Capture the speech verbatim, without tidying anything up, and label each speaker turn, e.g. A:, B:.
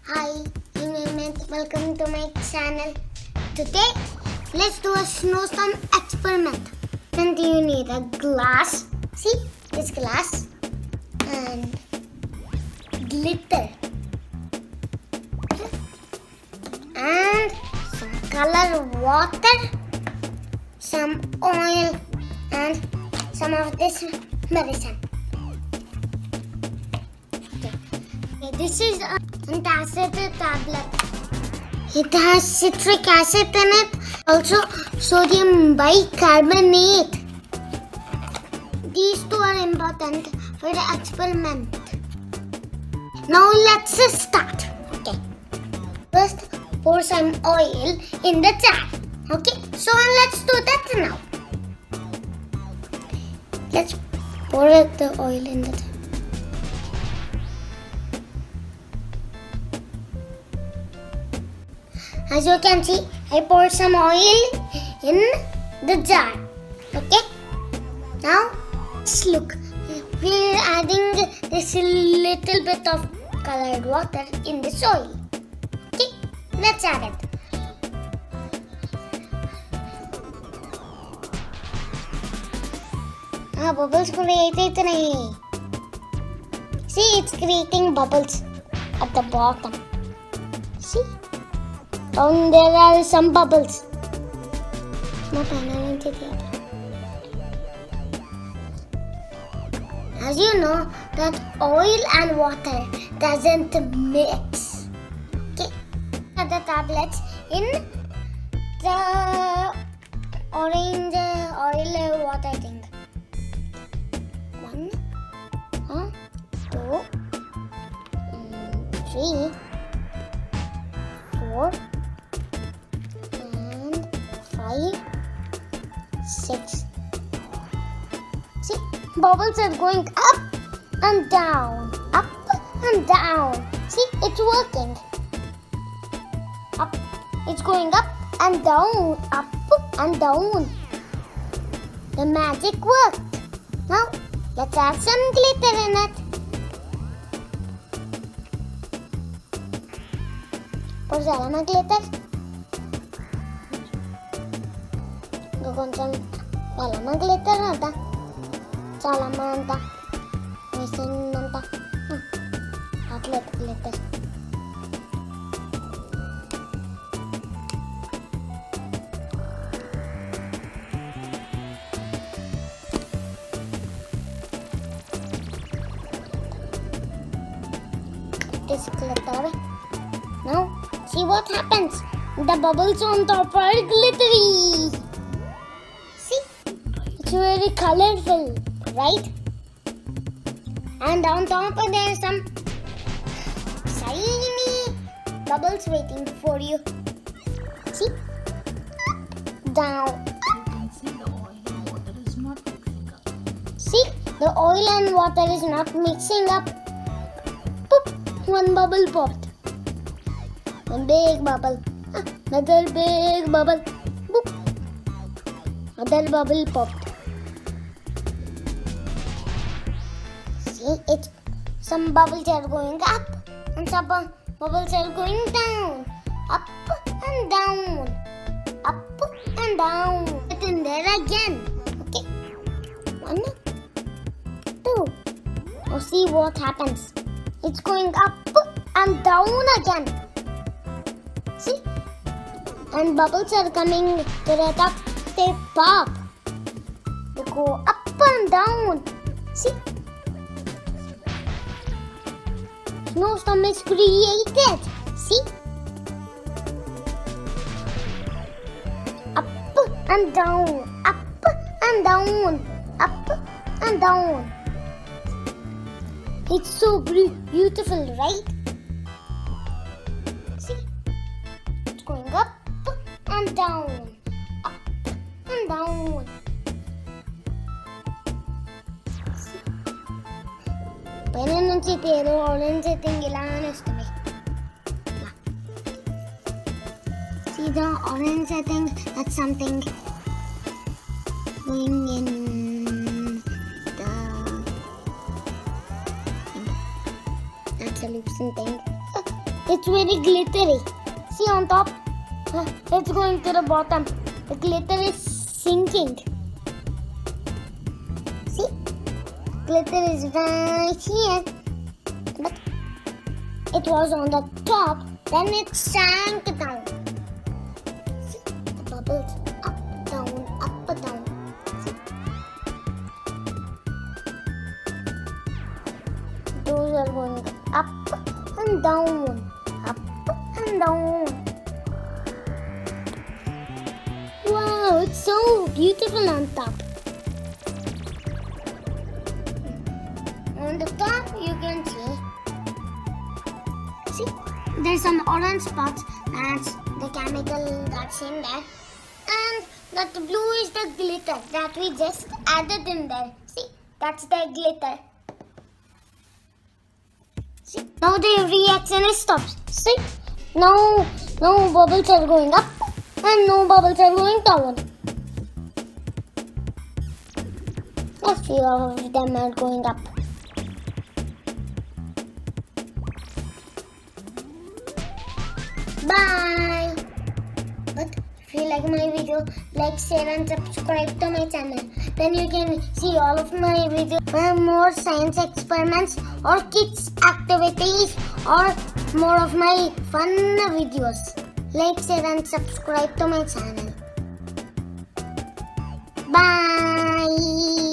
A: Hi, I'm Hemant. Welcome to my channel. Today, let's do a snowstorm experiment. Then you need a glass. See, this glass and glitter and some color water, some oil, and some of this medicine. Okay, this is a antacid tablet. It has citric acid in it, also sodium bicarbonate. These two are important for the experiment. Now let's start. Okay. First, pour some oil in the jar. Okay. So let's do that now. Let's pour the oil in the jar. As you can see, I poured some oil in the jar. Okay. Now, let's look. We're adding this little bit of colored water in the soil. Okay. Let's add it. Ah, bubbles created. See, it's creating bubbles at the bottom. See? Down there are some bubbles. As you know, that oil and water doesn't mix. Okay, the tablets in the orange oil water thing. One, huh, two, three, four. Five, six. See, bubbles are going up and down, up and down. See, it's working. Up, it's going up and down, up and down. The magic worked. Now, let's add some glitter in it. Pour some glitter. కొంచెం బలమ glitter అంట చాలా అంత మిషన్నంత అట్లా glitter this glitter. Now see what happens. The bubbles on top are glittery. It's very colorful, right? And on top there are some shiny bubbles waiting for you. See? Down.
B: See, the oil and water is not mixing up.
A: See? The oil and water is not mixing up. Poop! One bubble popped. One big bubble. Another big bubble. Boop! Another bubble popped. See, it's some bubbles are going up and some bubbles are going down. Up and down. Up and down. Get in there again. Okay. One, two. Now see what happens. It's going up and down again. See? And bubbles are coming to the top. They pop. They go up and down. See? Snowstorm is created. See? Up and down. Up and down. Up and down. It's so beautiful, right? See? It's going up and down. Up and down. పైన నుంచి ఏదో orange thing ఇలానే వస్తుంది. See the orange thing? That's something going in the thing. That's a loosened thing. it's very glittery. See on top? Uh, It's going to the bottom. The glitter is sinking. See? Glitter is right here. But it was on the top. Then it sank down. See? The bubbles up, down, up, down. See? Those are going up and down. Up and down. Wow, it's so beautiful on top. On the top, you can see. See, there's some orange spots. That's the chemical that's in there. And that blue is the glitter that we just added in there. See, that's the glitter. See, now the reaction is stopped. See, now, now bubbles are going up. And no bubbles are going down. A few of them are going up. Bye. But if you like my video, like, share and subscribe to my channel. Then you can see all of my videos for more science experiments or kids activities or more of my fun videos. Like, share and subscribe to my channel. Bye.